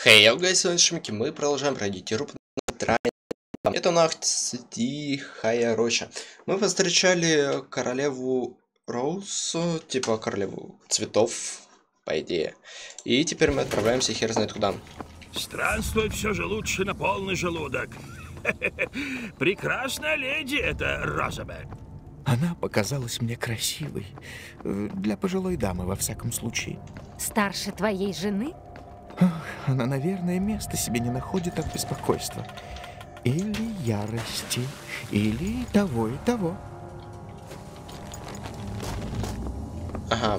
Хей, гайс, с вами Шмики, мы продолжаем пройти руб на трайне. Это нахт тихая роща. Мы повстречали королеву Роуз, типа королеву цветов, по идее. И теперь мы отправляемся хер знает куда. Странствовать все же лучше на полный желудок. Прекрасная леди это Розабель. Она показалась мне красивой. Для пожилой дамы, во всяком случае. Старше твоей жены? Ах, она, наверное, места себе не находит от беспокойства. Или ярости, или и того, и того. Ага.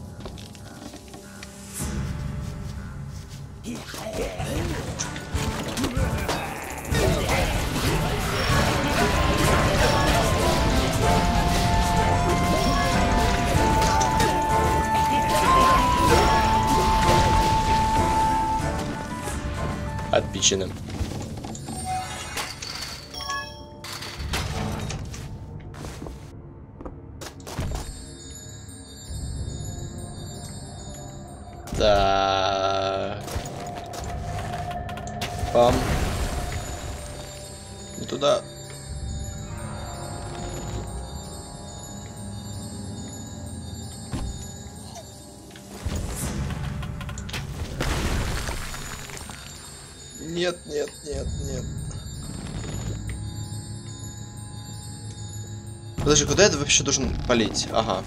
Отпечено. Так. Пам. Не туда. Нет, нет, нет, нет. Подожди, куда я вообще должен полить? Ага.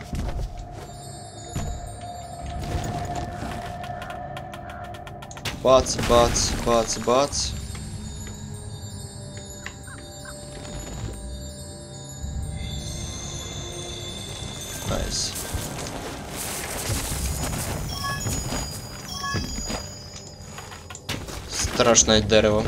Бац, бац, бац, бац. Найс. Страшное дерево.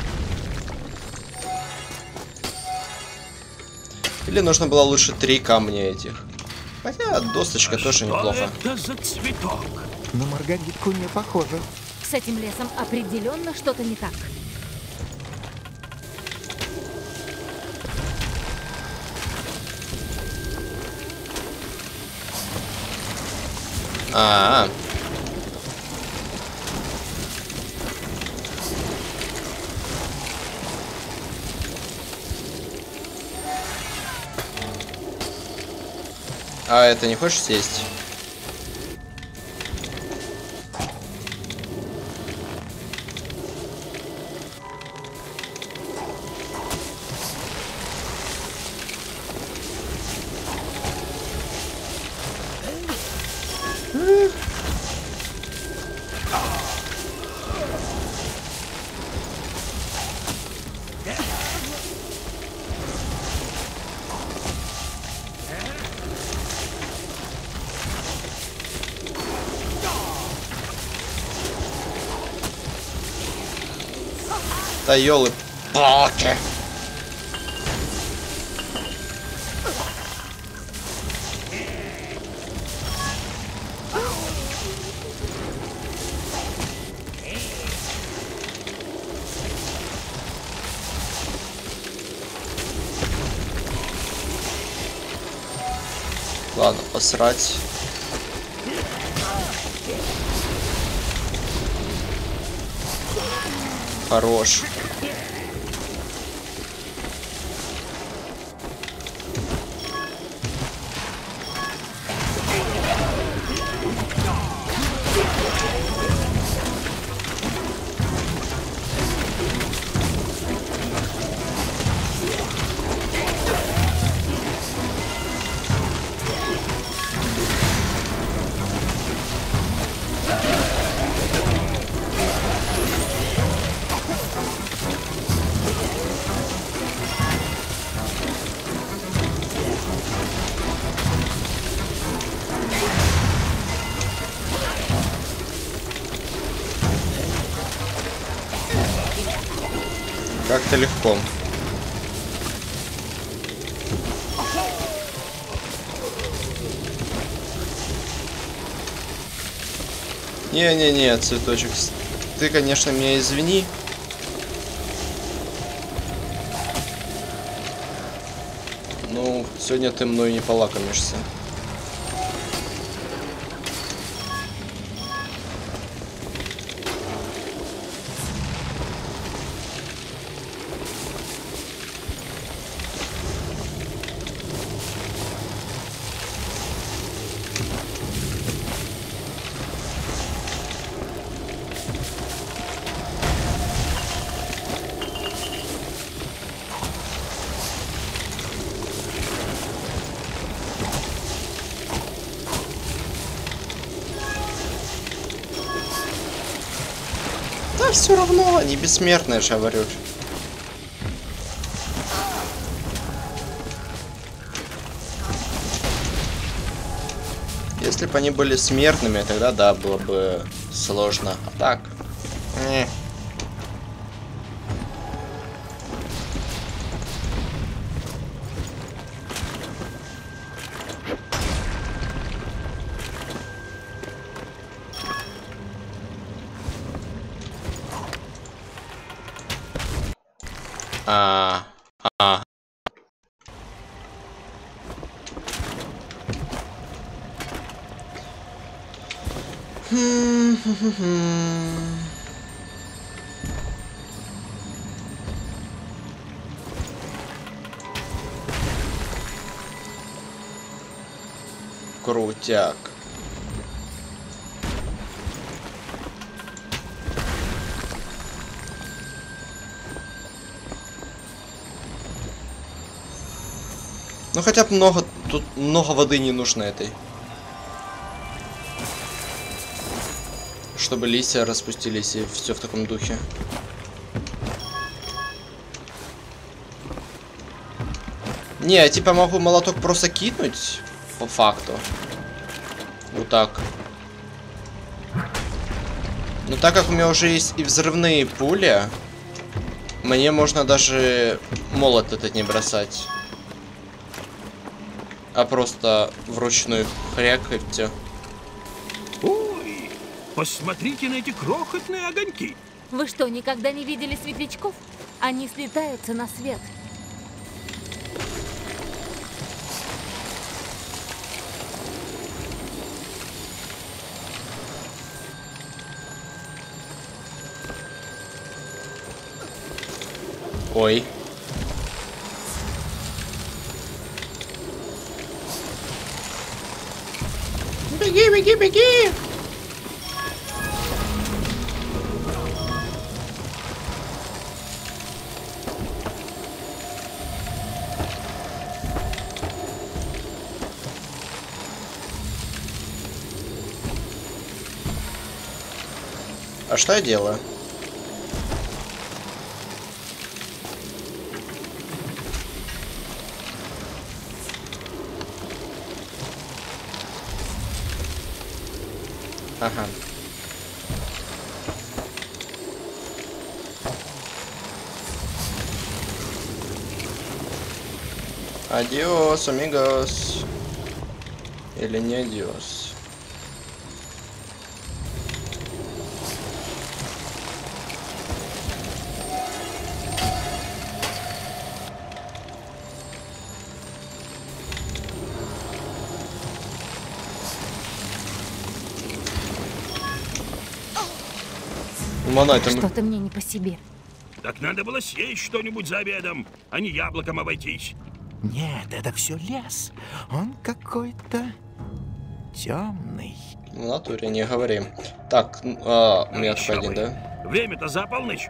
Или нужно было лучше 3 камня этих. Хотя досточка тоже неплохо. Это за цветок? На маргаритку не похоже. С этим лесом определенно что-то не так. А-а-а. А это не хочешь сесть? Да ёлы-палки. Ладно, посрать. Хорош. Как-то легко. Не-не-не, цветочек. Ты, конечно, меня извини. Ну, сегодня ты мной не полакомишься. все равно, они бессмертные же, говорю. Если бы они были смертными, тогда да, было бы сложно. А так... Крутяк. Ну хотя бы много, тут много воды не нужно этой. Чтобы листья распустились и все в таком духе. Не, я типа могу молоток просто кинуть, по факту. Вот так. Но так как у меня уже есть и взрывные пули, мне можно даже молот этот не бросать. А просто вручную хряк и все. Ой, посмотрите на эти крохотные огоньки. Вы что, никогда не видели светлячков? Они слетаются на свет. Ой. Беги, беги, беги! А что я делаю? Ага. Адиос, амигос. Или не адиос? Что-то мне не по себе. Так надо было съесть что-нибудь за обедом, а не яблоком обойтись. Нет, это все лес. Он какой-то темный. В натуре не говори. Так, у меня только один, да? Время-то за полночь.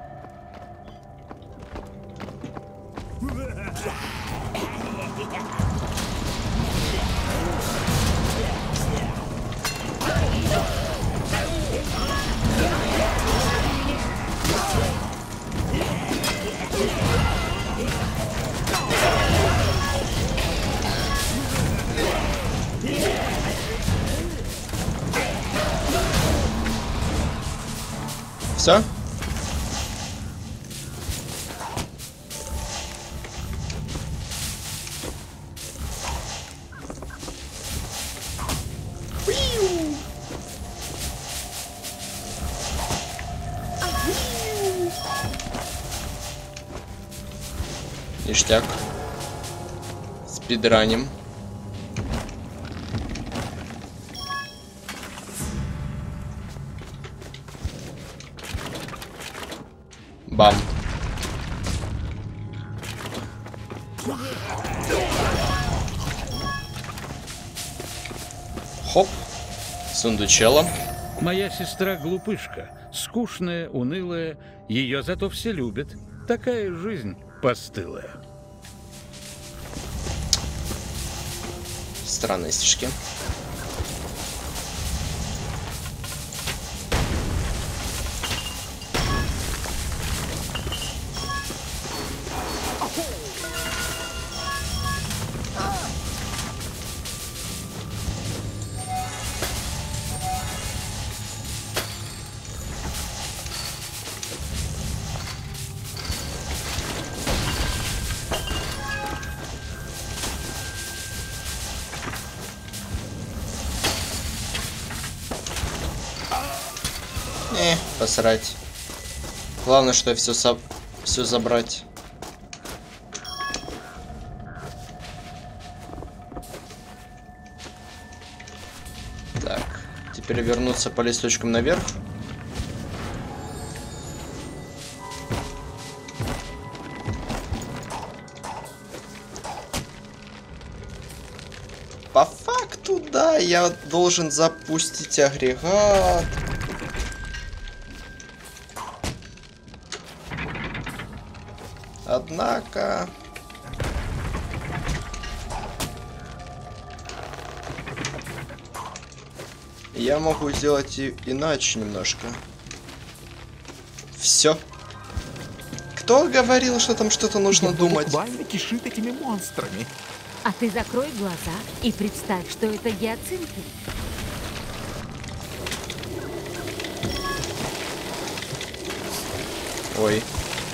Все? Ништяк. Спидраним. Бам. Хоп. Сундучело. Моя сестра глупышка, скучная, унылая, ее зато все любят. Такая жизнь постылая. Странные стишки. Посрать. Главное, что все забрать. Так, теперь вернуться по листочкам наверх. По факту, да, я должен запустить агрегат. Однако... я могу сделать и иначе немножко. Все. Кто говорил, что там что-то нужно думать? Буквально кишит этими монстрами. А ты закрой глаза и представь, что это гиацинты. Ой.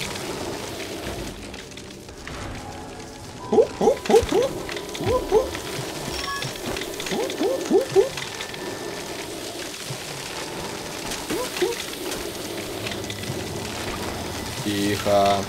Тихо.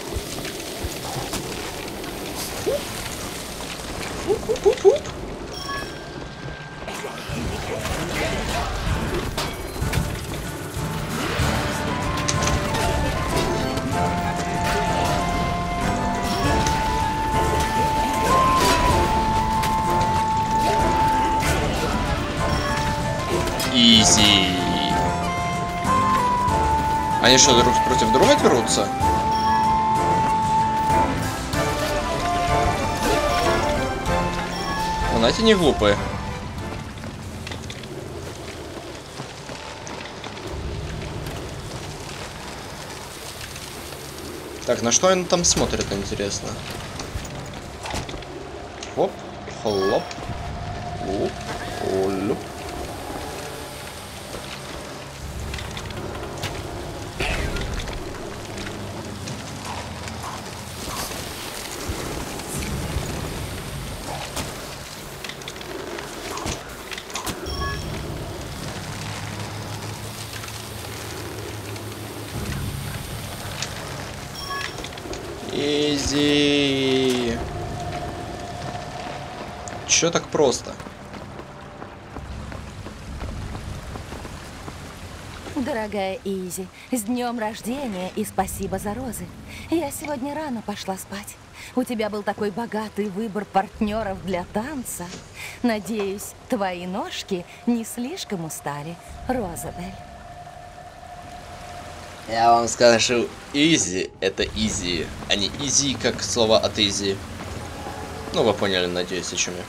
Изи. Они что, друг против друга дерутся? Знаете, не глупые. Так, на что они там смотрят, интересно? Хоп, хлоп, луп, луп. Изи. Чё так просто? Дорогая Изи, с днем рождения и спасибо за розы. Я сегодня рано пошла спать. У тебя был такой богатый выбор партнеров для танца. Надеюсь, твои ножки не слишком устали, Розабель. Я вам скажу, изи это изи, а не изи как слово от изи. Ну, вы поняли, надеюсь, о чем я.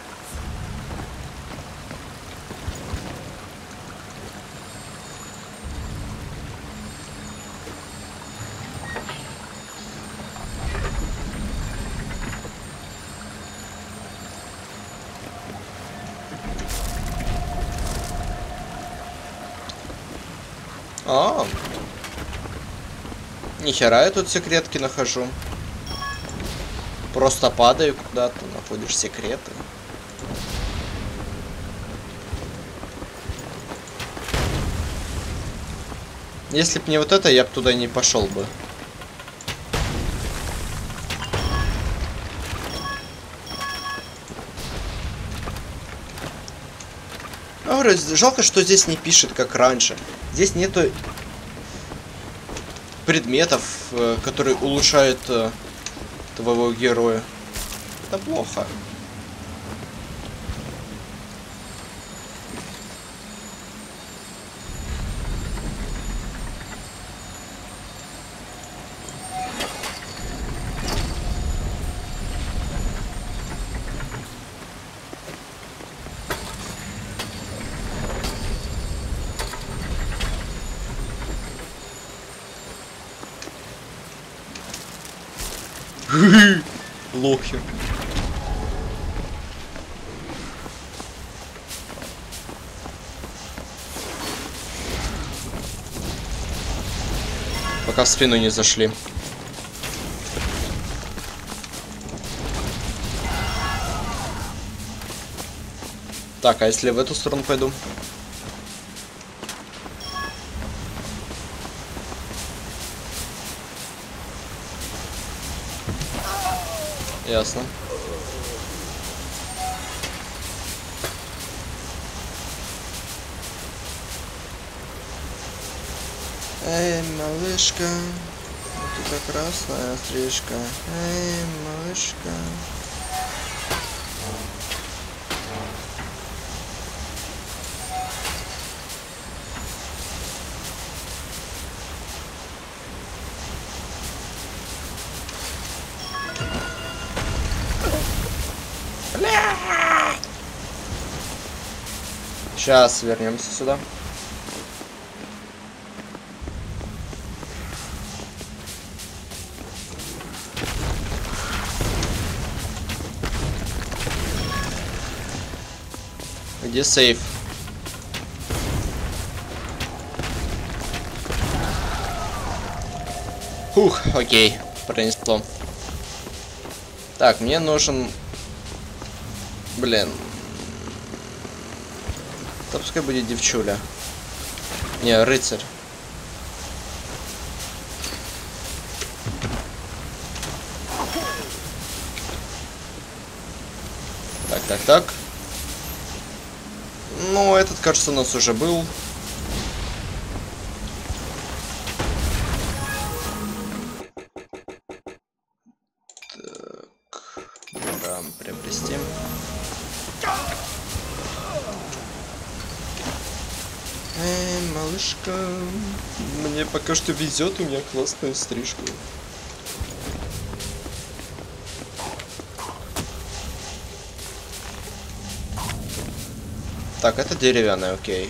А, нихера я тут секретки нахожу. Просто падаю куда-то, находишь секреты. Если б не вот это, я бы туда не пошел бы. Жалко, что здесь не пишет, как раньше. Здесь нету предметов, которые улучшают твоего героя. Это плохо. Лохи. Пока в спину не зашли. Так, а если в эту сторону пойду? Ясно. Эй, малышка, у тебя красная стрижка. Эй, малышка. Сейчас вернемся сюда. Где сейф? Фух, окей, пронесло. Так, мне нужен... Блин. Да пускай будет девчуля. Не, рыцарь. Так. Ну, этот, кажется, у нас уже был. Так. Да, приобрести. Эй, малышка. Мне пока что везет, у меня классная стрижка. Так, это деревянный, окей.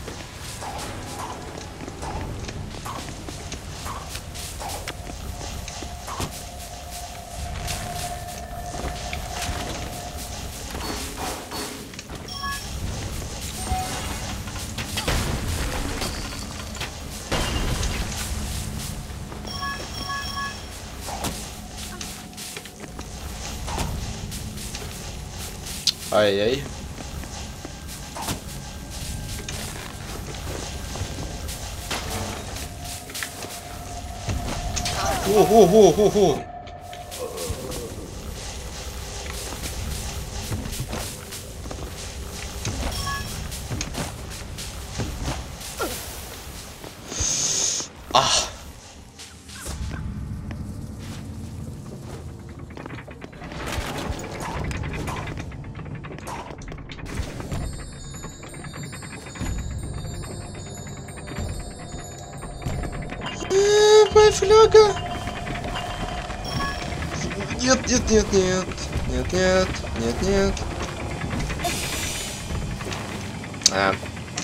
Ай-яй. Ого-го-го-го. Ах. Моя фляга. Нет. А.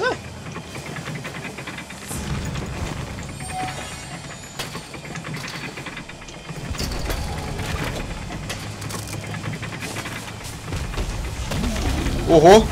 Ого.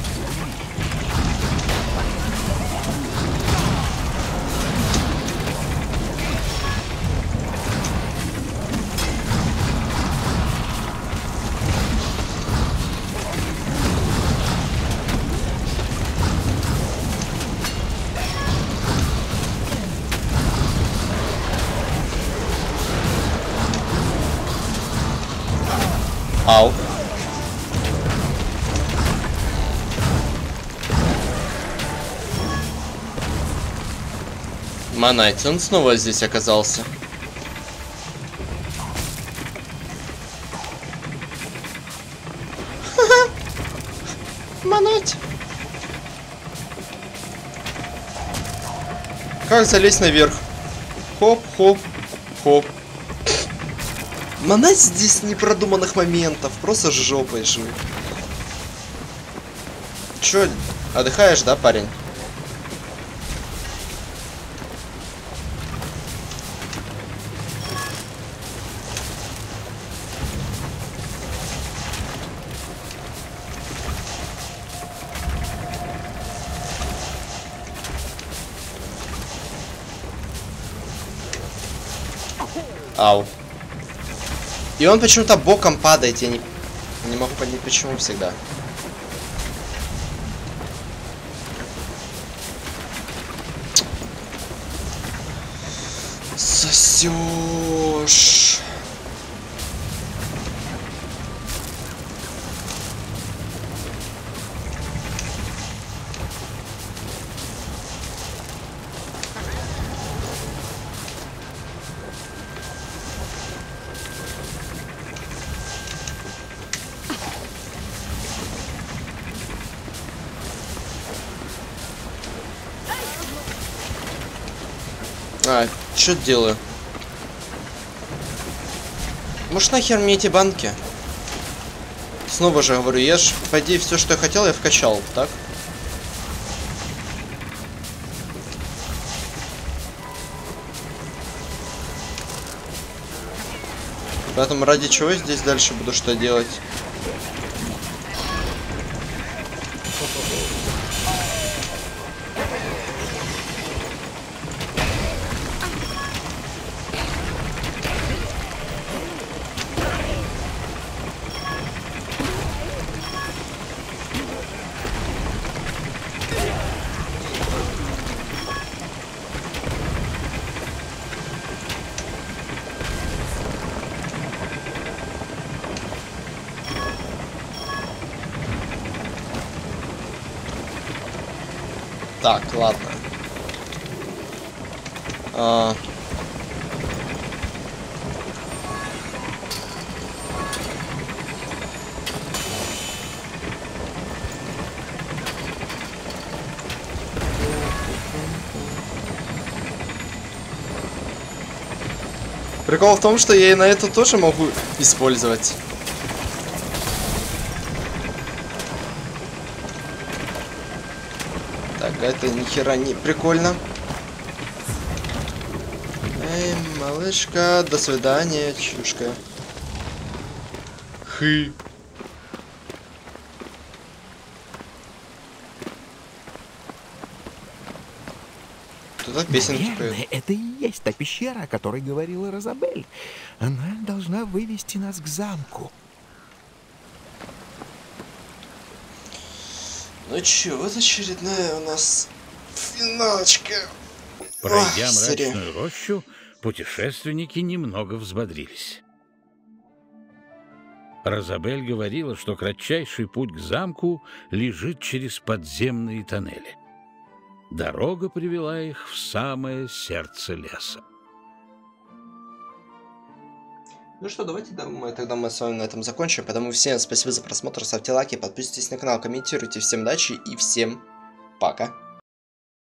Ау. Монать, он снова здесь оказался. Монать. Как залезть наверх? Хоп. Монать здесь непродуманных моментов, просто жопой жив. Чё, отдыхаешь, да, парень? Ау. И он почему-то боком падает, я не могу понять, почему всегда. Сосёшь. А, что делаю? Может нахер мне эти банки? Снова же говорю, я ж, по идее, все, что я хотел, я вкачал, так? Поэтому ради чего я здесь дальше буду что делать? Так, ладно. Прикол в том, что я и на это тоже могу использовать. Так, это ни хера не прикольно. Эй, малышка, до свидания, чушка. Хы. Туда песенки Наверное, поют. это и есть та пещера, о которой говорила Розабель. Она должна вывести нас к замку. Ну чё, вот очередная у нас финалочка. Пройдя Ох, серия. мрачную рощу, путешественники немного взбодрились. Розабель говорила, что кратчайший путь к замку лежит через подземные тоннели. Дорога привела их в самое сердце леса. Ну что, давайте тогда мы с вами на этом закончим. Поэтому всем спасибо за просмотр, ставьте лайки, подписывайтесь на канал, комментируйте. Всем удачи и всем пока.